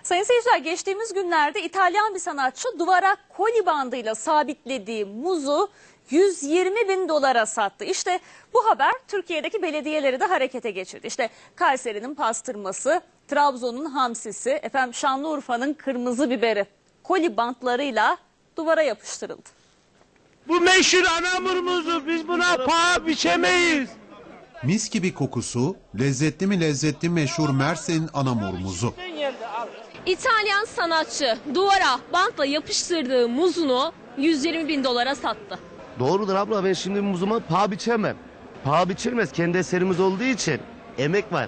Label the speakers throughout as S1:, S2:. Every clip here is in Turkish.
S1: Sayın seyirciler, geçtiğimiz günlerde İtalyan bir sanatçı duvara koli bandıyla sabitlediği muzu 120 bin dolara sattı. İşte bu haber Türkiye'deki belediyeleri de harekete geçirdi. İşte Kayseri'nin pastırması, Trabzon'un hamsisi, Şanlıurfa'nın kırmızı biberi koli bantlarıyla duvara yapıştırıldı.
S2: Bu meşhur anamurumuzu biz buna paha biçemeyiz.
S3: Mis gibi kokusu, lezzetli mi lezzetli meşhur Mersin anamur muzu.
S4: İtalyan sanatçı duvara bantla yapıştırdığı muzunu 120 bin dolara sattı.
S5: Doğrudur abla, ben şimdi muzuma paha biçemem. Paha biçilmez, kendi eserimiz olduğu için emek var.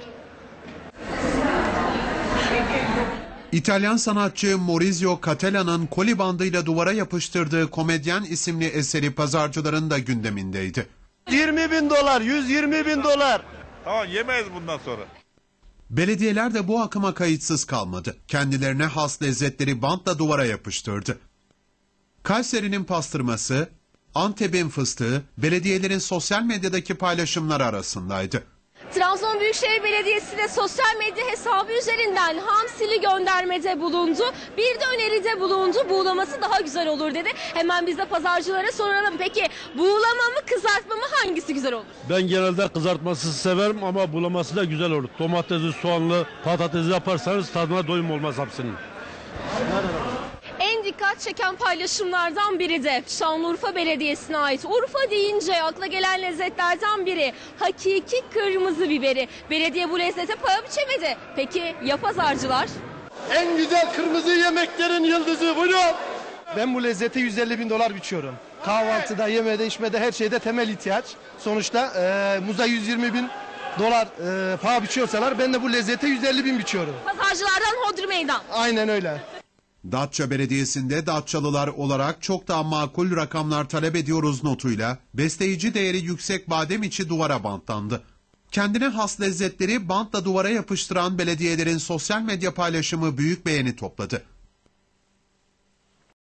S3: İtalyan sanatçı Maurizio Cattelan'ın koli bandıyla duvara yapıştırdığı Komedyen isimli eseri pazarcıların da gündemindeydi.
S2: 20 bin dolar, 120 bin dolar.
S6: Tamam, yemeyiz bundan sonra.
S3: Belediyeler de bu akıma kayıtsız kalmadı. Kendilerine has lezzetleri bantla duvara yapıştırdı. Kayseri'nin pastırması, Antep'in fıstığı belediyelerin sosyal medyadaki paylaşımlar arasındaydı.
S4: Trabzon Büyükşehir Belediyesi de sosyal medya hesabı üzerinden hamsili göndermede bulundu. Bir de öneride bulundu. Buğulaması daha güzel olur dedi. Hemen biz de pazarcılara soralım. Peki buğulama mı kızartma mı, hangisi güzel olur?
S2: Ben genelde kızartması severim ama bulaması da güzel olur. Domatesli, soğanlı, patatesi yaparsanız tadına doyum olmaz hepsinin.
S4: En dikkat çeken paylaşımlardan biri de Şanlıurfa Belediyesi'ne ait. Urfa deyince akla gelen lezzetlerden biri hakiki kırmızı biberi. Belediye bu lezzete paha biçemedi. Peki ya pazarcılar?
S7: En güzel kırmızı yemeklerin yıldızı buyurun. Ben bu lezzete 150 bin dolar biçiyorum. Kahvaltıda, yemede, içmede, her şeyde temel ihtiyaç. Sonuçta muza 120 bin dolar paha biçiyorsalar ben de bu lezzete 150 bin biçiyorum.
S4: Pazarcılardan hodri meydan.
S7: Aynen öyle.
S3: Datça Belediyesi'nde Datçalılar olarak çok daha makul rakamlar talep ediyoruz notuyla besleyici değeri yüksek badem içi duvara bantlandı. Kendine has lezzetleri bantla duvara yapıştıran belediyelerin sosyal medya paylaşımı büyük beğeni topladı.